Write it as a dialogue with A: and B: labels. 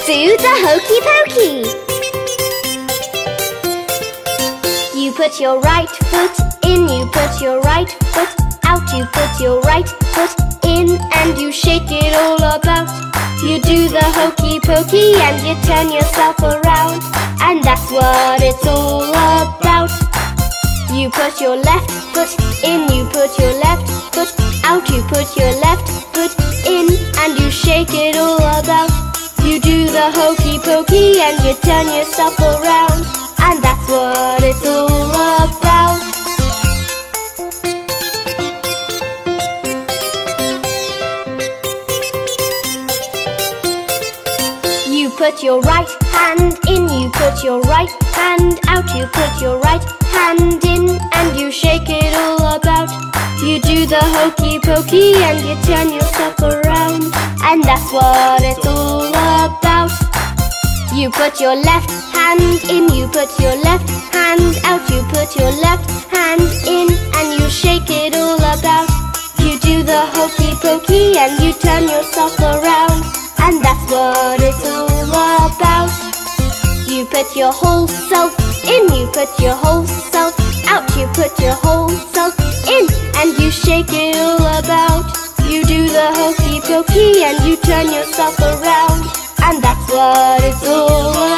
A: do the hokey pokey. You put your right foot in, you put your right foot out, you put your right foot in and you shake it all about. You do the hokey pokey and you turn yourself around, and that's what it's all about. You put your left foot in, you put your left foot out, you put your left foot in and you shake it all about. You do the hokey pokey and you turn yourself around, and that's what it's all about. You put your right hand in, you put your right hand out, you put your right hand in and you shake it all about. You do the hokey pokey and you turn yourself around, and that's what it's all about. You put your left hand in, you put your left hand out, you put your left hand in and you shake it all about. You do the hokey pokey and you turn yourself around, and that's what it's all about. You put your whole self in, you put your whole self out, you put your whole self in and you shake it all about. You do the hokey pokey and you turn yourself around, and that's what it's all about.